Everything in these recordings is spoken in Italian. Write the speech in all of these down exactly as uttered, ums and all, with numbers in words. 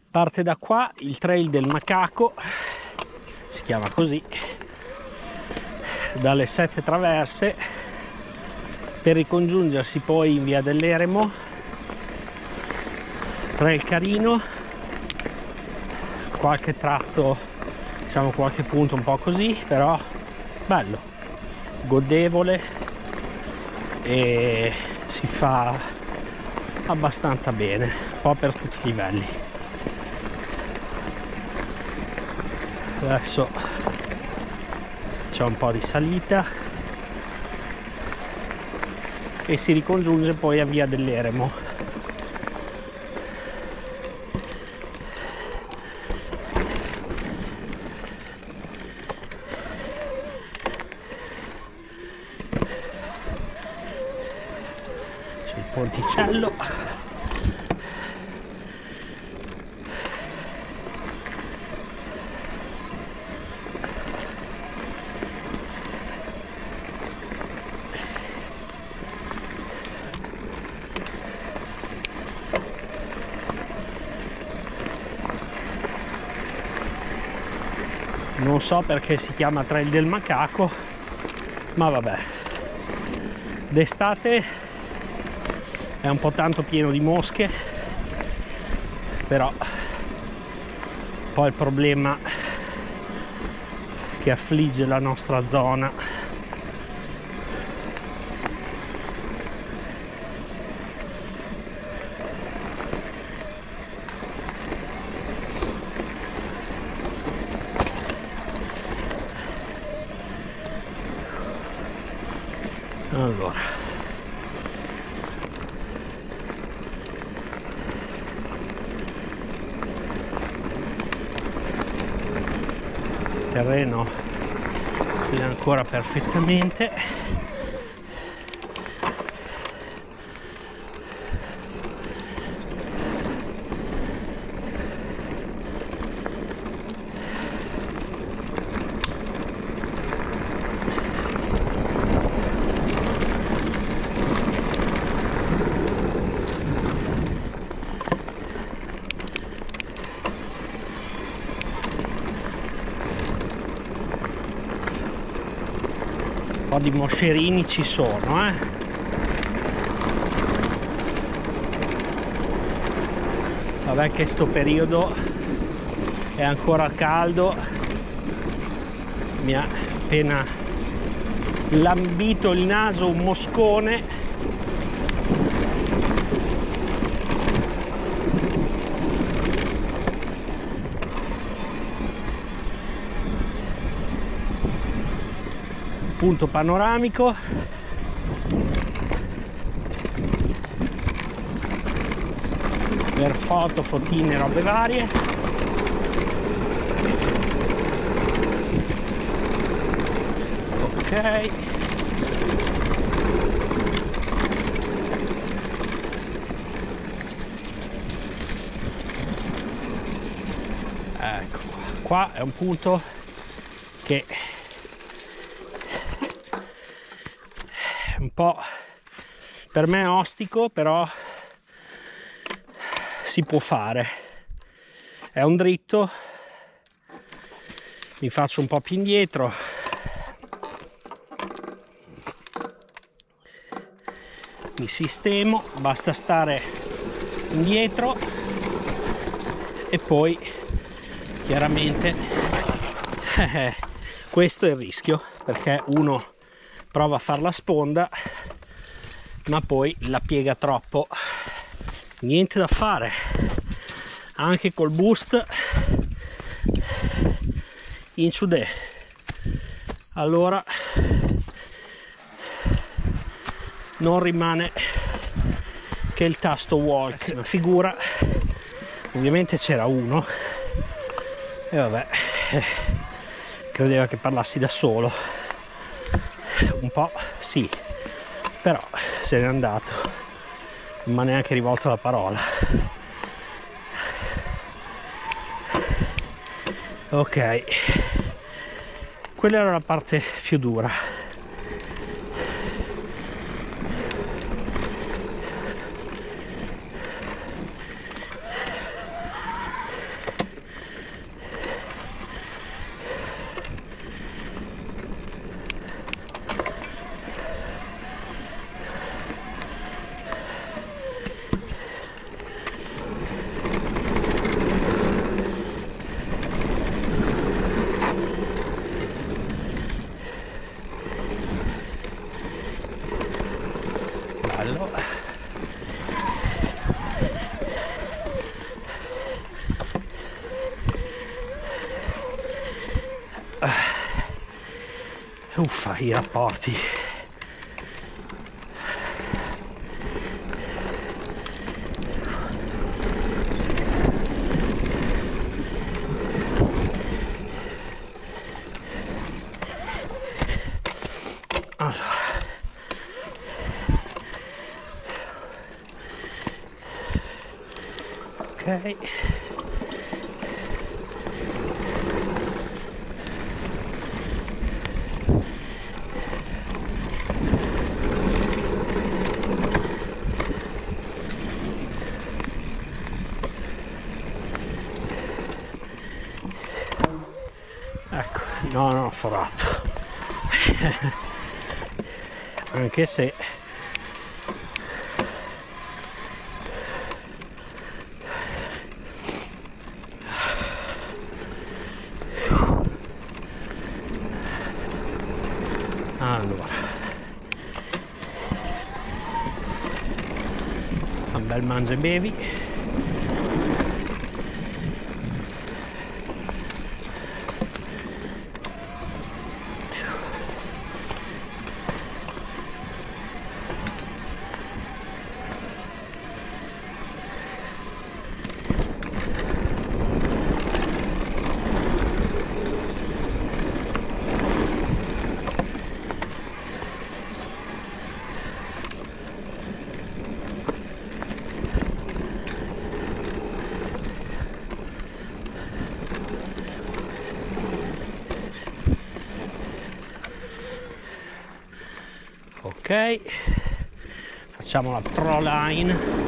Parte da qua il trail del macaco, si chiama così, dalle sette traverse per ricongiungersi poi in via dell'Eremo. Trail carino, qualche tratto, diciamo qualche punto un po' così, però bello, godevole e si fa abbastanza bene, un po' per tutti i livelli. Adesso c'è un po' di salita e si ricongiunge poi a via dell'Eremo. C'è il ponticello. Non so perché si chiama Trail del Macaco, ma vabbè. D'estate è un po' tanto pieno di mosche, però poi il problema che affligge la nostra zona allora il terreno è ancora perfettamente. Un po' di moscerini ci sono, eh. Vabbè che sto periodo è ancora caldo, mi ha appena lambito il naso un moscone. Punto panoramico, per foto, fotine, robe varie. Ok, ecco qua, qua è un punto che un po' per me è ostico, però si può fare. È un dritto, mi faccio un po' più indietro, mi sistemo, basta stare indietro e poi chiaramente eh, questo è il rischio, perché uno prova a fare la sponda ma poi la piega troppo. Niente da fare, anche col boost in ciudè. Allora non rimane che il tasto walk. Una figura, ovviamente c'era uno e vabbè, credeva che parlassi da solo. Un po' sì, però se n'è andato, non mi ha neanche rivolto la parola. Ok, quella era la parte più dura. Uffa, i rapporti. Allora, ok, ecco, no, non ho forato. Anche se allora un bel mangia e bevi. Ok, facciamo la pro line.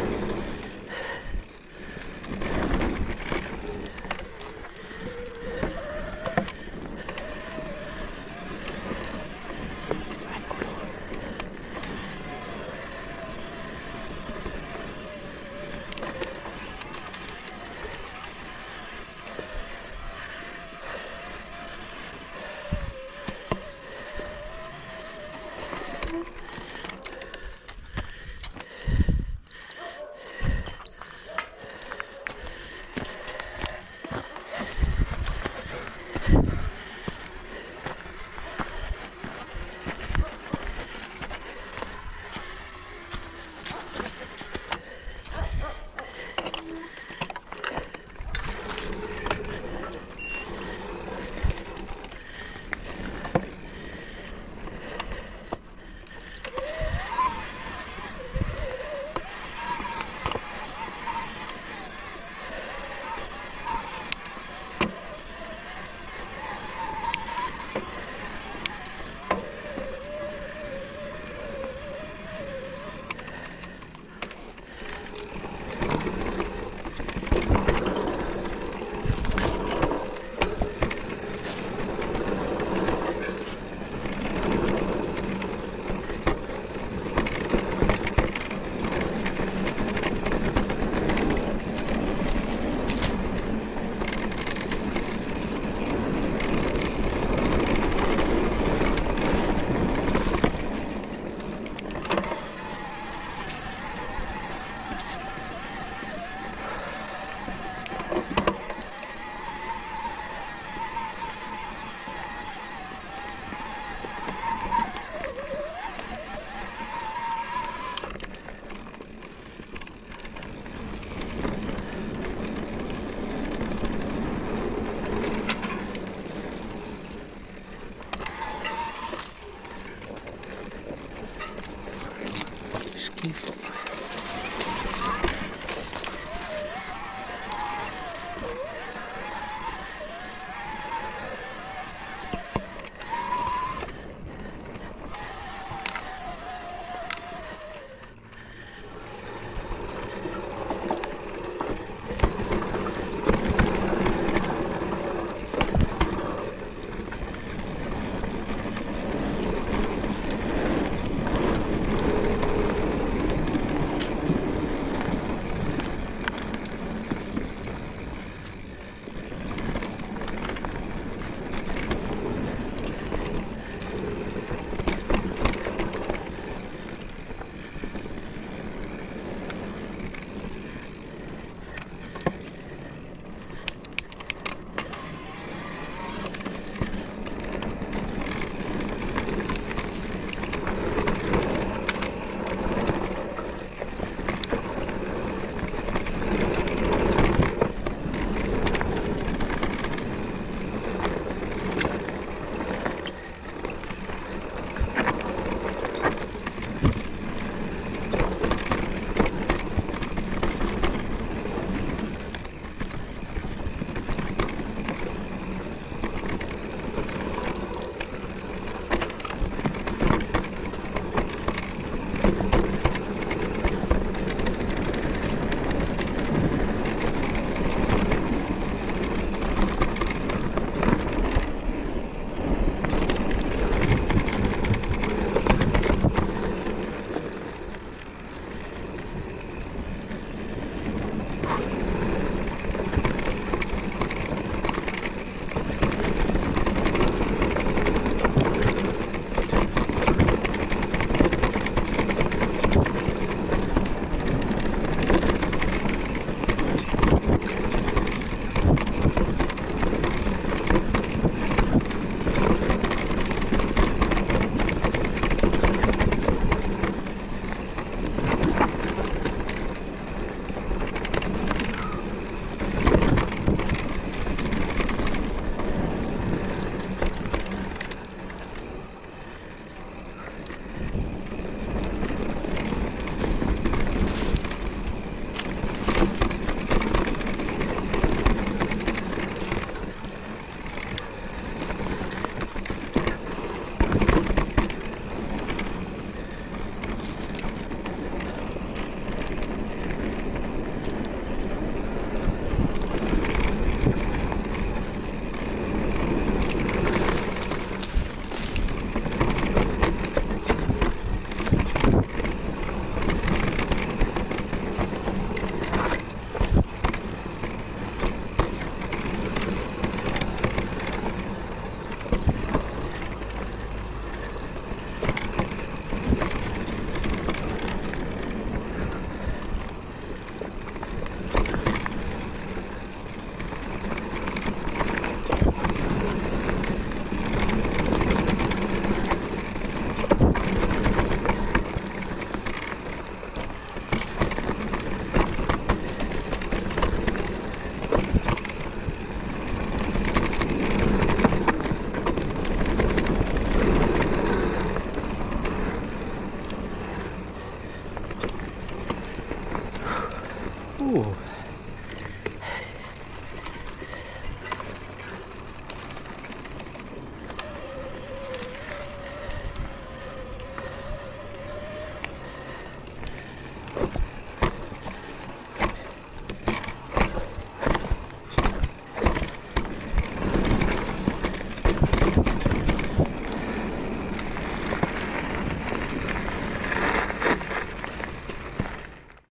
Uh.